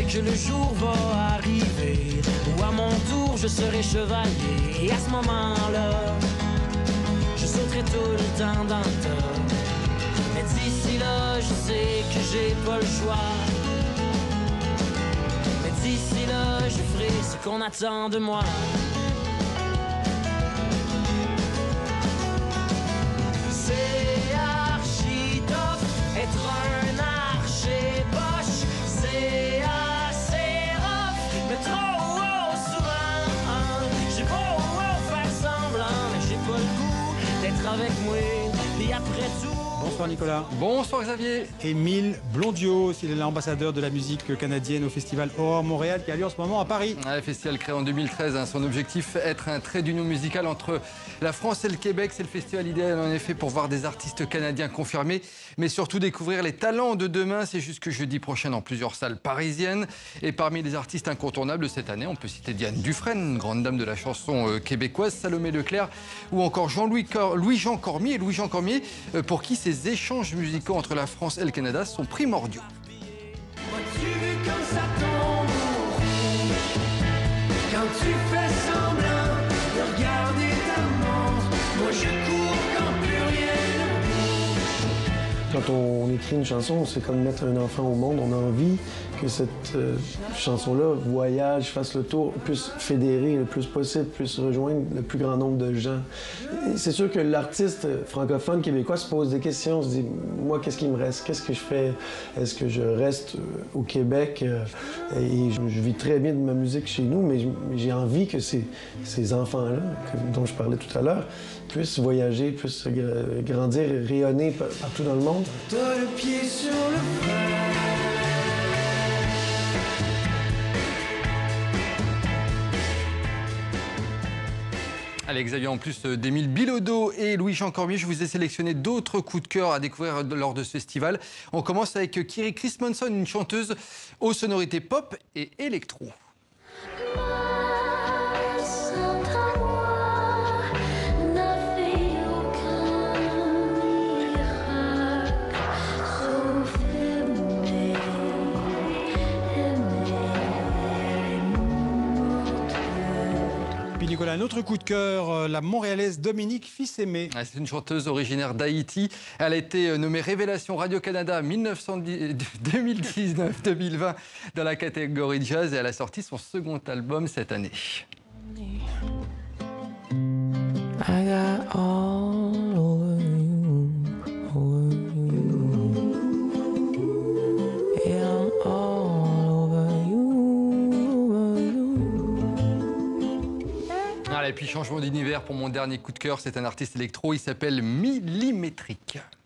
sais que le jour va arriver où à mon tour je serai chevalier. Et à ce moment-là, je sauterai tout le temps dans le tas. Mais d'ici là, je sais que j'ai pas le choix. Mais d'ici là, je ferai ce qu'on attend de moi. C'est archi tough être un archer-poche. C'est assez rough, mais trop haut souvent. J'ai pas haut faire semblant, mais j'ai pas le goût d'être avec moi. Et après tout... Bonsoir Nicolas. Bonsoir Xavier. Émile Blondios, il est l'ambassadeur de la musique canadienne au festival Aurore Montréal qui a lieu en ce moment à Paris. Le festival créé en 2013, son objectif, être un trait d'union musicale entre la France et le Québec. C'est le festival idéal en effet pour voir des artistes canadiens confirmés, mais surtout découvrir les talents de demain. C'est jusque jeudi prochain dans plusieurs salles parisiennes. Et parmi les artistes incontournables de cette année, on peut citer Diane Dufresne, grande dame de la chanson québécoise, Salomé Leclerc ou encore Louis-Jean Cormier. Louis-Jean Cormier, pour qui ces échanges musicaux entre la France et le Canada sont primordiaux. Quand tu fais semblant de regarder ta montre, moi je cours quand plus rien ne bouge. Quand on écrit une chanson, c'est comme mettre un enfant au monde. On a envie que cette chanson-là voyage, fasse le tour, puisse fédérer le plus possible, puisse rejoindre le plus grand nombre de gens. C'est sûr que l'artiste francophone québécois se pose des questions, se dit « Moi, qu'est-ce qui me reste? Qu'est-ce que je fais? Est-ce que je reste au Québec? » Et je vis très bien de ma musique chez nous, mais j'ai envie que ces enfants-là, dont je parlais tout à l'heure, puissent voyager, puissent grandir et rayonner partout dans le monde. T'as le pied sur le frein. Allez Xavier, en plus d'Émile Bilodeau et Louis-Jean Cormier, je vous ai sélectionné d'autres coups de cœur à découvrir lors de ce festival. On commence avec Kiri Christmanson, une chanteuse aux sonorités pop et électro. Nicolas, un autre coup de cœur, la Montréalaise Dominique Fils-Aimé. C'est une chanteuse originaire d'Haïti. Elle a été nommée Révélation Radio-Canada 2019-2020 dans la catégorie jazz et elle a sorti son second album cette année. I got all over you, over you. Yeah, I'm all over you. Et puis changement d'univers pour mon dernier coup de cœur, c'est un artiste électro, il s'appelle Millimétrique.